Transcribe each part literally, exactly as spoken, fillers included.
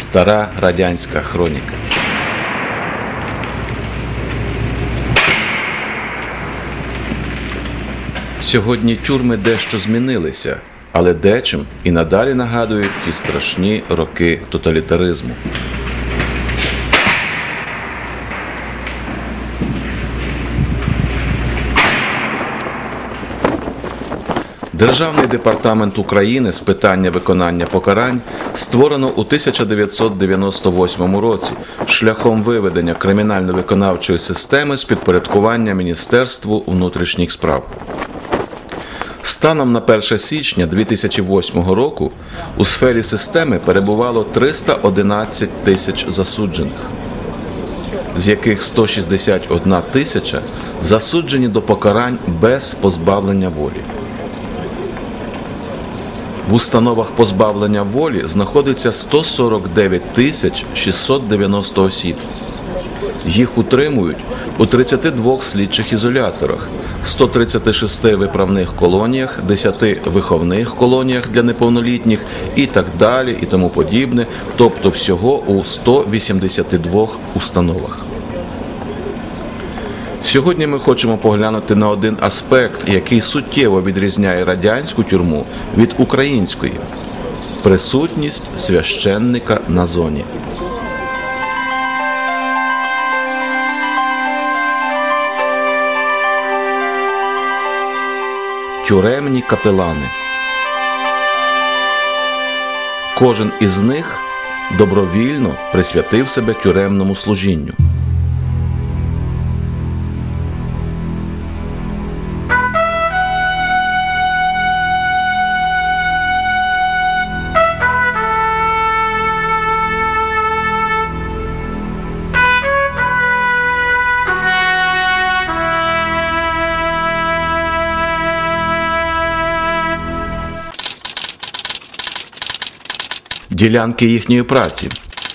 Стара радянська хроніка. Сьогодні тюрми дещо змінилися, але дечим і надалі нагадують ті страшні роки тоталітаризму. Державний департамент України з питання виконання покарань створено у тисяча дев'ятсот дев'яносто восьмому році шляхом виведення кримінально-виконавчої системи з підпорядкування Міністерству внутрішніх справ. Станом на перше січня дві тисячі восьмого року у сфері системи перебувало триста одинадцять тисяч засуджених, з яких сто шістдесят одна тисяча засуджені до покарань без позбавлення волі. В установах позбавлення волі знаходиться сто сорок дев'ять тисяч шістсот дев'яносто осіб. Їх утримують у тридцяти двох слідчих ізоляторах, ста тридцяти шести виправних колоніях, десяти виховних колоніях для неповнолітніх і так далі і тому подібне, тобто всього у ста вісімдесяти двох установах. Сьогодні ми хочемо поглянути на один аспект, який суттєво відрізняє радянську тюрму від української – присутність священника на зоні. Тюремні капелани. Кожен із них добровільно присвятив себе тюремному служінню. Ділянки їхньої праці.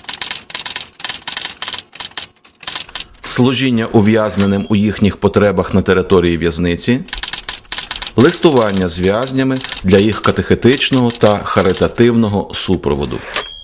Служіння ув'язненим у їхніх потребах на території в'язниці. Листування з в'язнями для їх катехетичного та харитативного супроводу.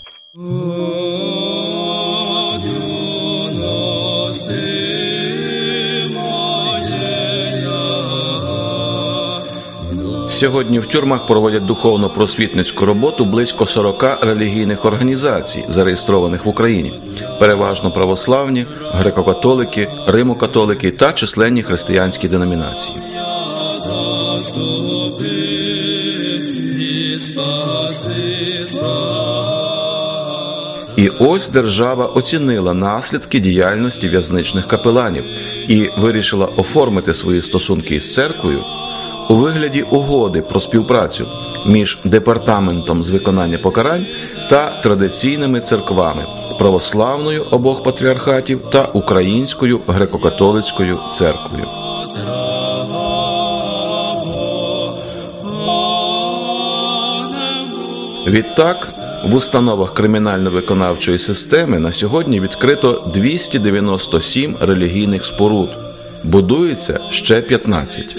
Сьогодні в тюрмах проводять духовно-просвітницьку роботу близько сорока релігійних організацій, зареєстрованих в Україні. Переважно православні, греко-католики, римо-католики та численні християнські деномінації. І ось держава оцінила наслідки діяльності в'язничних капеланів і вирішила оформити свої стосунки із церквою у вигляді угоди про співпрацю між департаментом з виконання покарань та традиційними церквами – православною обох патріархатів та українською греко-католицькою церквою. Відтак, в установах кримінально-виконавчої системи на сьогодні відкрито двісті дев'яносто сім релігійних споруд. Будується ще п'ятнадцять.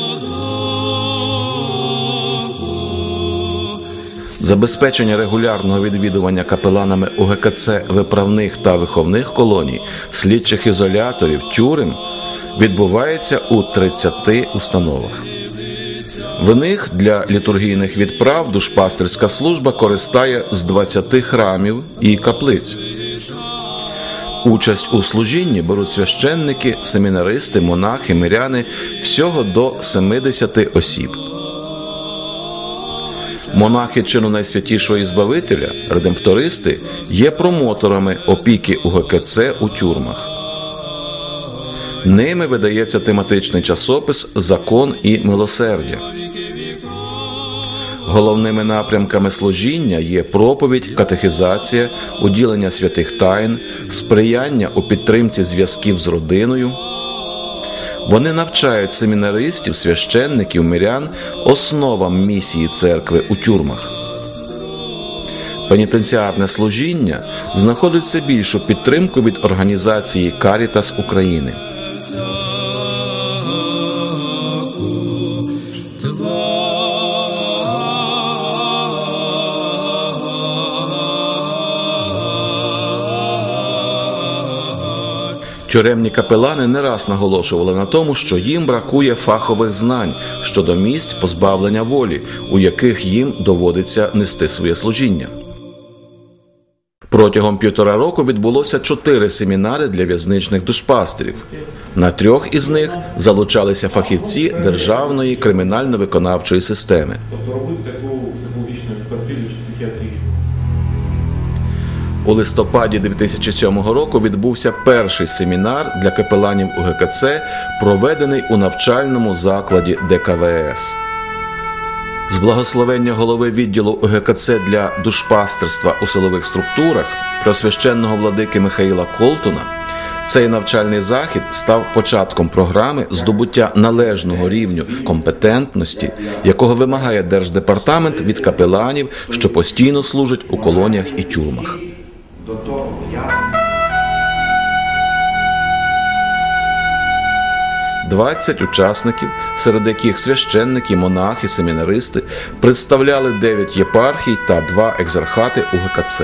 Забезпечення регулярного відвідування капеланами У Ге Ке Це виправних та виховних колоній, слідчих ізоляторів, тюрем відбувається у тридцяти установах. В них для літургійних відправ душпастерська служба користає з двадцяти храмів і каплиць. Участь у служінні беруть священники, семінаристи, монахи, миряни – всього до семидесяти осіб. Монахи чину Найсвятішого і Збавителя, редемптористи, є промоторами опіки У Ге Ке Це у тюрмах. Ними видається тематичний часопис «Закон і милосердя». Головними напрямками служіння є проповідь, катехизація, уділення святих тайн, сприяння у підтримці зв'язків з родиною. Вони навчають семінаристів, священників, мирян основам місії церкви у тюрмах. Пенітенціарне служіння знаходить все більшу підтримку від організації «Карітас України». Тюремні капелани не раз наголошували на тому, що їм бракує фахових знань щодо місць позбавлення волі, у яких їм доводиться нести своє служіння. Протягом півтора року відбулося чотири семінари для в'язничних душпастерів. На трьох із них залучалися фахівці Державної кримінально-виконавчої системи. Тобто робити таку психологічну експертизу чи психіатрію. У листопаді дві тисячі сьомого року відбувся перший семінар для капеланів У Ге Ка Це, проведений у навчальному закладі Де Ка Ве Ес. З благословення голови відділу У Ге Ка Це для душпастерства у силових структурах, преосвященного владики Михаїла Колтуна, цей навчальний захід став початком програми здобуття належного рівню компетентності, якого вимагає Держдепартамент від капеланів, що постійно служать у колоніях і тюрмах. двадцять учасників, серед яких священники, монахи, семінаристи, представляли дев'ять єпархій та два екзархати У Ге Ка Це.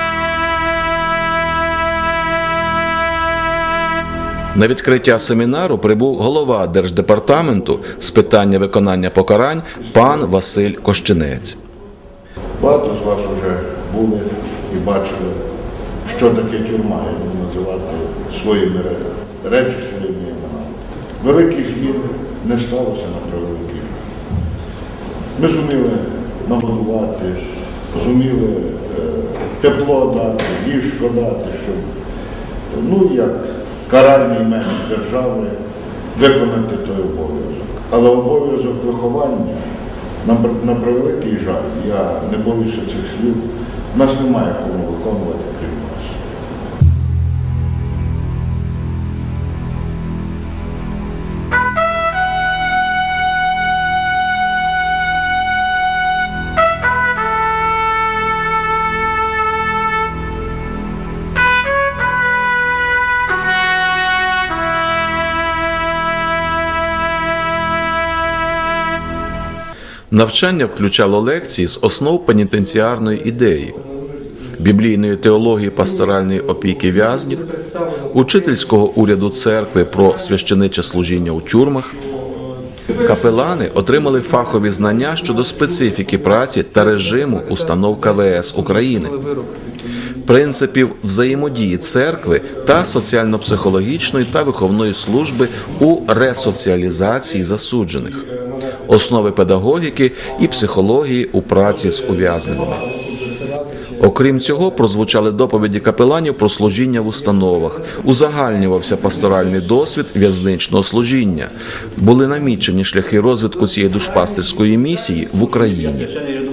На відкриття семінару прибув голова Держдепартаменту з питання виконання покарань пан Василь Кощенець. Багато з вас вже були і бачили, що таке тюрма, я буду називати своїми речі, своїми іменами. Великих змін не сталося на превеликий жаль. Ми зуміли нагодувати, зуміли е, тепло дати, ліжко дати, щоб, ну як каральний менш держави, виконати той обов'язок. Але обов'язок виховання, на, на превеликий жаль, я не боюся цих слів, в нас немає кому виконувати, крім нас. Навчання включало лекції з основ пенітенціарної ідеї, біблійної теології пасторальної опіки в'язнів, учительського уряду церкви про священиче служіння у тюрмах. Капелани отримали фахові знання щодо специфіки праці та режиму установ Ка Ве Ес України, принципів взаємодії церкви та соціально-психологічної та виховної служби у ресоціалізації засуджених, основи педагогіки і психології у праці з ув'язненими. Окрім цього, прозвучали доповіді капеланів про служіння в установах, узагальнювався пасторальний досвід в'язничного служіння, були намічені шляхи розвитку цієї душпастерської місії в Україні.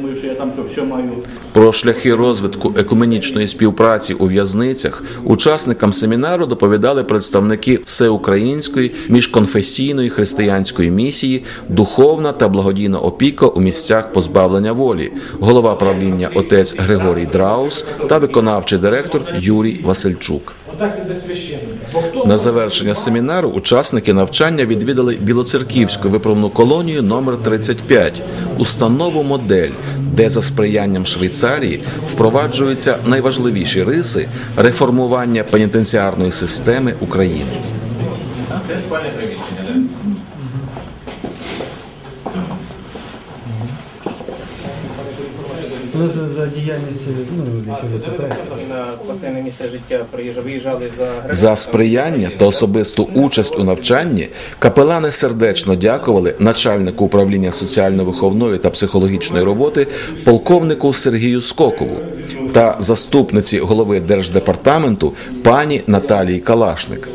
Про шляхи розвитку екуменічної співпраці у в'язницях учасникам семінару доповідали представники Всеукраїнської міжконфесійної християнської місії «Духовна та благодійна опіка у місцях позбавлення волі», голова правління отець Григорій Драус та виконавчий директор Юрій Васильчук. На завершення семінару учасники навчання відвідали Білоцерківську виправну колонію номер тридцять п'ять, установу «Модель», де за сприянням Швейцарії впроваджуються найважливіші риси реформування пенітенціарної системи України. Це спальне приміщення, так? Ну, за, за діяльність, ну, на постійне місце життя виїжджали за За сприяння та особисту участь у навчанні капелани сердечно дякували начальнику управління соціально-виховної та психологічної роботи полковнику Сергію Скокову та заступниці голови Держдепартаменту пані Наталії Калашник.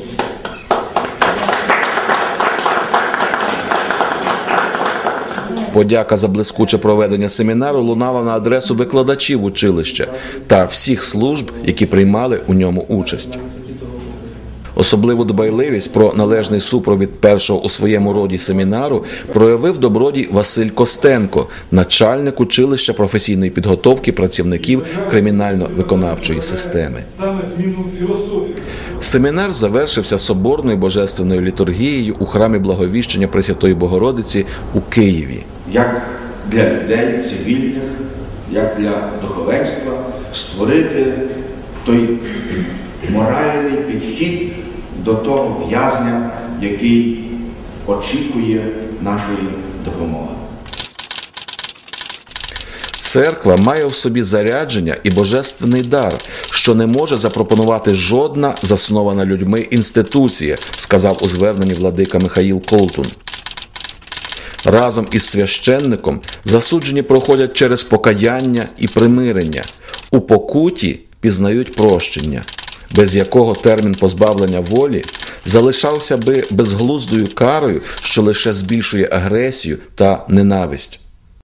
Подяка за блискуче проведення семінару лунала на адресу викладачів училища та всіх служб, які приймали у ньому участь. Особливу дбайливість про належний супровід першого у своєму роді семінару проявив добродій Василь Костенко, начальник училища професійної підготовки працівників кримінально-виконавчої системи. Семінар завершився соборною божественною літургією у храмі Благовіщення Пресвятої Богородиці у Києві. Як для людей цивільних, як для духовенства створити той моральний підхід до того в'язня, який очікує нашої допомоги. Церква має в собі зарядження і божественний дар, що не може запропонувати жодна заснована людьми інституція, сказав у зверненні владика Михаїл Колтун. Разом із священником засуджені проходять через покаяння і примирення. У покуті пізнають прощення, без якого термін позбавлення волі залишався би безглуздою карою, що лише збільшує агресію та ненависть.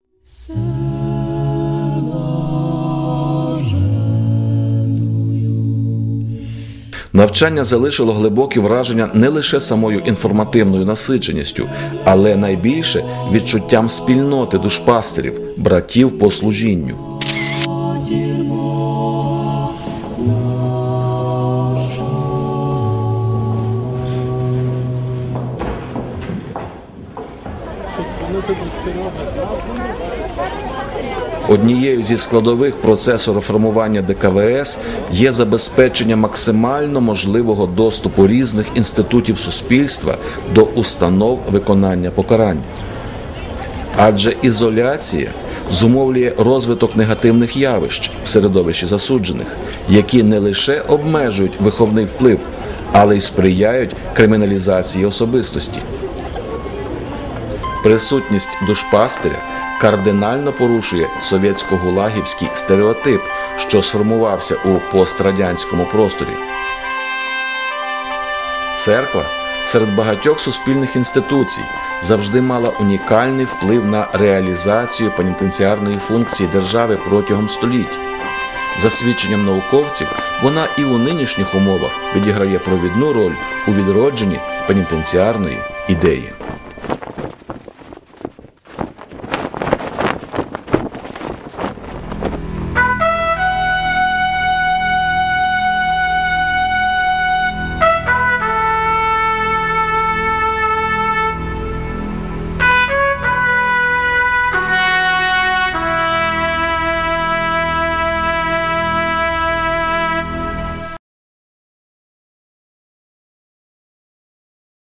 Навчання залишило глибокі враження не лише самою інформативною насиченістю, але найбільше відчуттям спільноти душпастирів, братів по служінню. Однією зі складових процесу реформування Де Ка Ве Ес є забезпечення максимально можливого доступу різних інститутів суспільства до установ виконання покарань. Адже ізоляція зумовлює розвиток негативних явищ в середовищі засуджених, які не лише обмежують виховний вплив, але й сприяють криміналізації особистості. Присутність душпастиря кардинально порушує совєтсько-гулагівський стереотип, що сформувався у пострадянському просторі. Церква серед багатьох суспільних інституцій завжди мала унікальний вплив на реалізацію пенітенціарної функції держави протягом століть. За свідченням науковців, вона і у нинішніх умовах відіграє провідну роль у відродженні пенітенціарної ідеї.